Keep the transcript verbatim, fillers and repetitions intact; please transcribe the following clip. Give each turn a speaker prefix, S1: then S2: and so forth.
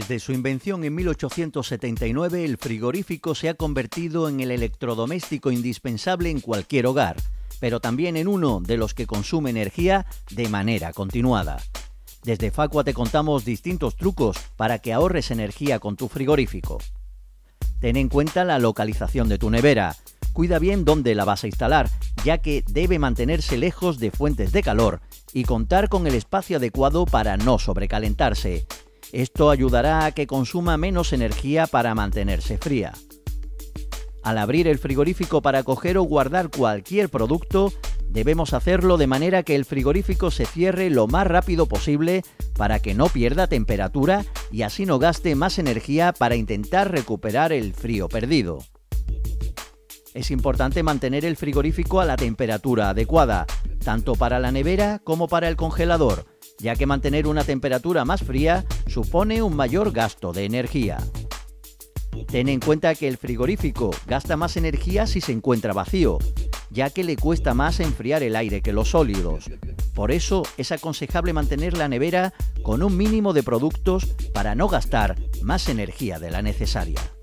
S1: Desde su invención en mil ochocientos setenta y nueve, el frigorífico se ha convertido en el electrodoméstico indispensable en cualquier hogar, pero también en uno de los que consume energía de manera continuada. Desde Facua te contamos distintos trucos para que ahorres energía con tu frigorífico. Ten en cuenta la localización de tu nevera. Cuida bien dónde la vas a instalar, ya que debe mantenerse lejos de fuentes de calor y contar con el espacio adecuado para no sobrecalentarse. Esto ayudará a que consuma menos energía para mantenerse fría. Al abrir el frigorífico para coger o guardar cualquier producto, debemos hacerlo de manera que el frigorífico se cierre lo más rápido posible para que no pierda temperatura y así no gaste más energía para intentar recuperar el frío perdido. Es importante mantener el frigorífico a la temperatura adecuada, tanto para la nevera como para el congelador, ya que mantener una temperatura más fría supone un mayor gasto de energía. Ten en cuenta que el frigorífico gasta más energía si se encuentra vacío, ya que le cuesta más enfriar el aire que los sólidos. Por eso es aconsejable mantener la nevera con un mínimo de productos para no gastar más energía de la necesaria.